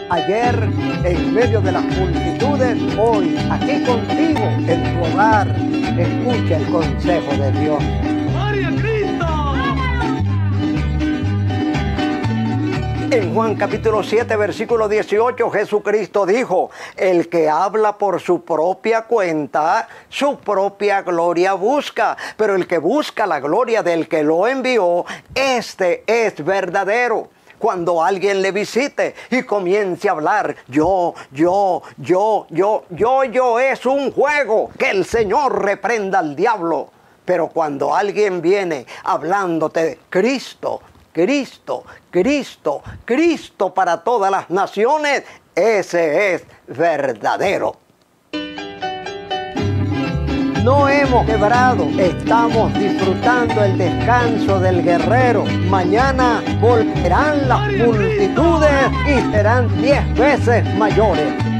Ayer en medio de las multitudes, hoy aquí contigo en tu hogar. Escucha el consejo de Dios. ¡Gloria a Cristo! En Juan capítulo 7, versículo 18, Jesucristo dijo: el que habla por su propia cuenta, su propia gloria busca. Pero el que busca la gloria del que lo envió, este es verdadero. Cuando alguien le visite y comience a hablar, yo, es un juego. Que el Señor reprenda al diablo. Pero cuando alguien viene hablándote de Cristo, Cristo, Cristo, Cristo para todas las naciones, ese es verdadero. No hemos quebrado, estamos disfrutando el descanso del guerrero. Mañana volverán las multitudes y serán 10 veces mayores.